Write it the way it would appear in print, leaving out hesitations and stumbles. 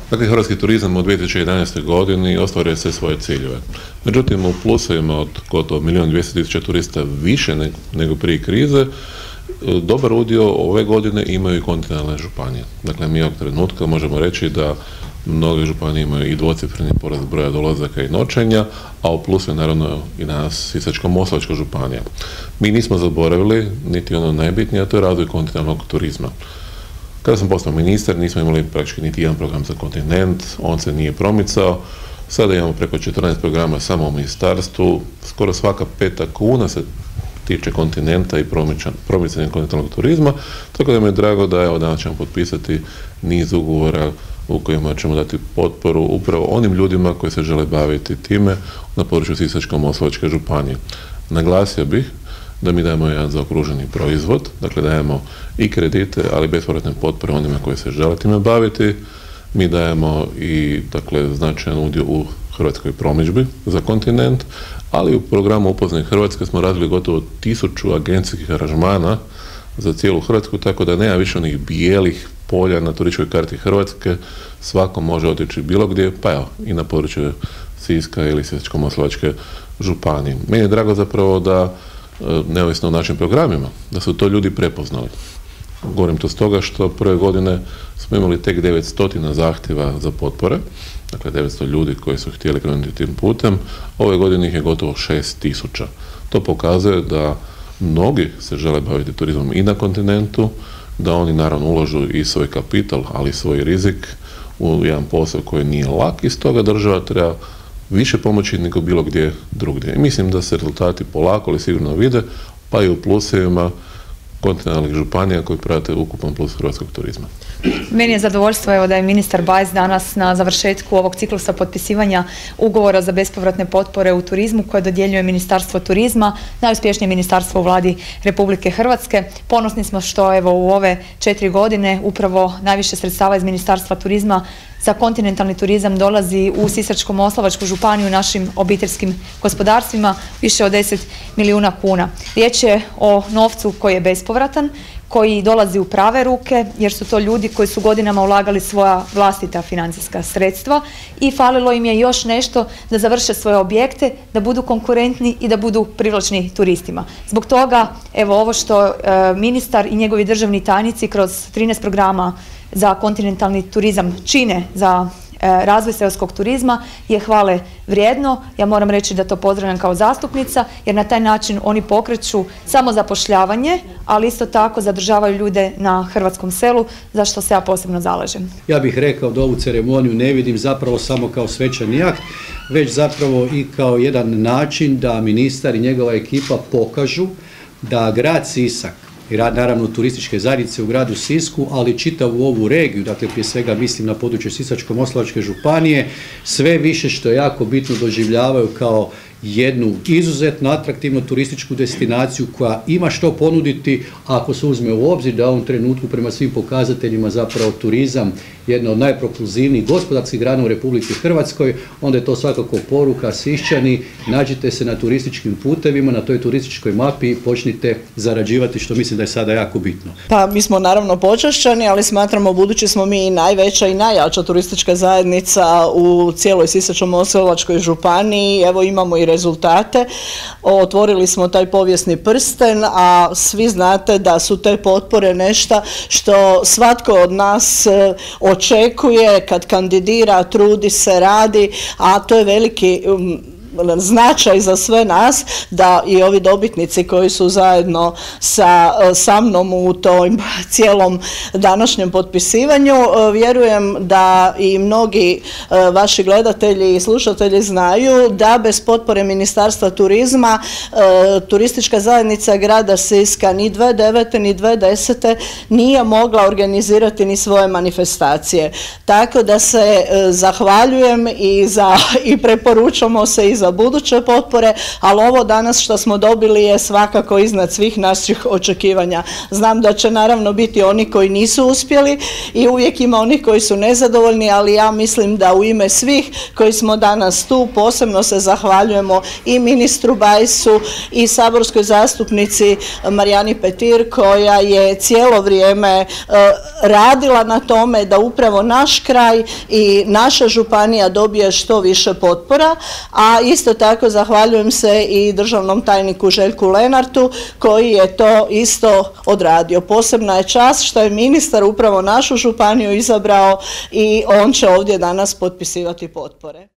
Dakle, hrvatski turizam u 2011. godini ostvario sve svoje ciljeve. Međutim, u plusevima od gotovo 1.200.000 turista više nego prije krize, dobar udio ove godine imaju i kontinentalne županije. Dakle, mi ovog trenutka možemo reći da mnoge županije imaju i dvocifreni porast broja dolazaka i noćenja, a u plusu je naravno i nas Sisačko-moslavačka županija. Mi nismo zaboravili niti ono najbitnije, a to je razvoj kontinentalnog turizma. Kada sam postao ministar, nismo imali praktički niti jedan program za kontinent, on se nije promicao. Sada imamo preko 14 programa samo u ministarstvu, skoro svaka 5. kuna se tiče kontinenta i promicanja kontinentalnog turizma, tako da mi je drago da evo danas ćemo potpisati niz ugovora u kojima ćemo dati potporu upravo onim ljudima koji se žele baviti time na području Sisačko-moslavačke županije. Naglasio bih da mi dajemo jedan zaokruženi proizvod, dakle dajemo i kredite, ali bespovratne potpore onima koji se žele time baviti. Mi dajemo i dakle značajan udio u hrvatskoj promidžbi za kontinent, ali u programu Upoznaj Hrvatske smo razvili gotovo 1000 agencijskih aranžmana za cijelu Hrvatsku, tako da nema više onih bijelih polja na turističkoj karti Hrvatske, svako može otići bilo gdje, pa evo i na području Siska ili Sisačko-moslavačke županije. Meni je drago zapravo da, neovisno o našim programima, da su to ljudi prepoznali. Govorim to stoga što prve godine smo imali tek 900 zahtjeva za potpore, dakle 900 ljudi koji su htjeli krenuti tim putem, ove godine ih je gotovo 6000. To pokazuje da mnogi se žele baviti turizmom i na kontinentu, da oni naravno uložu i svoj kapital, ali i svoj rizik u jedan posao koji nije lak i stoga država treba više pomoći nego bilo gdje drugdje. I mislim da se rezultati polako ali sigurno vide, pa i u plusevima kontinentalnih županija koji prate ukupan plus hrvatskog turizma. Meni je zadovoljstvo evo da je ministar Bajs danas na završetku ovog ciklusa potpisivanja ugovora za bespovratne potpore u turizmu koje dodjeljuje Ministarstvo turizma, najuspješnije ministarstvo u vladi Republike Hrvatske. Ponosni smo što evo u ove 4 godine upravo najviše sredstava iz Ministarstva turizma za kontinentalni turizam dolazi u Sisačko-moslavačku županiju našim obiteljskim gospodarstvima, više od 10 milijuna kuna. Riječ je o novcu koji je bespovratan, koji dolazi u prave ruke jer su to ljudi koji su godinama ulagali svoja vlastita financijska sredstva i falilo im je još nešto da završe svoje objekte, da budu konkurentni i da budu privlačni turistima. Zbog toga evo ovo što ministar i njegovi državni tajnici kroz 13 programa za kontinentalni turizam čine za razvoj seoskog turizma je hvale vrijedno. Ja moram reći da to pozdravljam kao zastupnica jer na taj način oni pokreću samozapošljavanje, ali isto tako zadržavaju ljude na hrvatskom selu, za što se ja posebno zalažem. Ja bih rekao da ovu ceremoniju ne vidim zapravo samo kao svečani akt, već zapravo i kao jedan način da ministar i njegova ekipa pokažu da grad Sisak i naravno turističke zajednice u gradu Sisku, ali čitavu ovu regiju, dakle prije svega mislim na područje Sisačko-moslavačke županije, sve više što je jako bitno doživljavaju kao jednu izuzetno atraktivnu turističku destinaciju koja ima što ponuditi ako se uzme u obzir da u ovom trenutku prema svim pokazateljima zapravo turizam jedna od najpropulzivnijih gospodarskih grana u Republici Hrvatskoj, onda je to svakako poruka Siščani, nađite se na turističkim putevima, na toj turističkoj mapi i počnite zarađivati, što mislim da je sada jako bitno. Pa mi smo naravno počašćeni, ali smatramo budući smo mi i najveća i najjača turistička zajednica u cijeloj Sisačko-moslavačkoj županiji, evo imamo i rezultate. Otvorili smo taj povijesni prsten, a svi znate da su te potpore nešto što svatko od nas očekuje kad kandidira, trudi se, radi, a to je veliki značaj za sve nas da i ovi dobitnici koji su zajedno sa mnom u tom cijelom današnjem potpisivanju, vjerujem da i mnogi vaši gledatelji i slušatelji znaju da bez potpore Ministarstva turizma turistička zajednica grada Siska ni 2009. ni 2010. nije mogla organizirati ni svoje manifestacije. Tako da se zahvaljujem i preporučamo se i za za buduće potpore, ali ovo danas što smo dobili je svakako iznad svih naših očekivanja. Znam da će naravno biti oni koji nisu uspjeli i uvijek ima onih koji su nezadovoljni, ali ja mislim da u ime svih koji smo danas tu posebno se zahvaljujemo i ministru Bajsu i saborskoj zastupnici Marijani Petir koja je cijelo vrijeme radila na tome da upravo naš kraj i naša županija dobije što više potpora, a isto tako zahvaljujem se i državnom tajniku Željku Lenartu koji je to isto odradio. Posebna je čast što je ministar upravo našu županiju izabrao i on će ovdje danas potpisivati potpore.